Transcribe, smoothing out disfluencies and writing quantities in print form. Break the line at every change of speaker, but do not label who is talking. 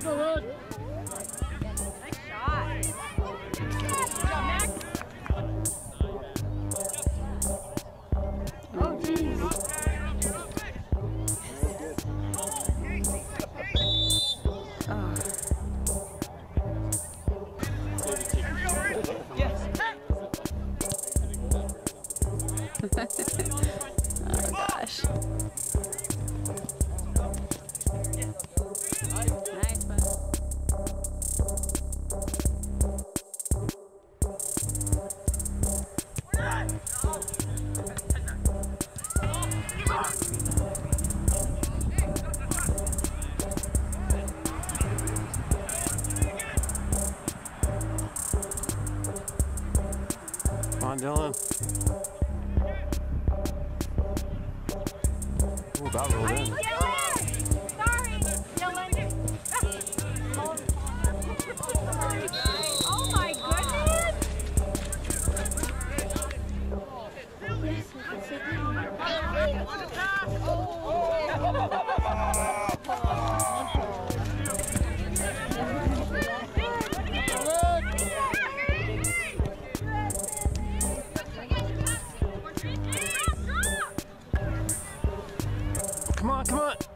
Oh gosh. Nice, bud.
Come on, Dylan. Ooh, that rolled in.
Sorry, Dylan. Oh my goodness!
Come on, come on.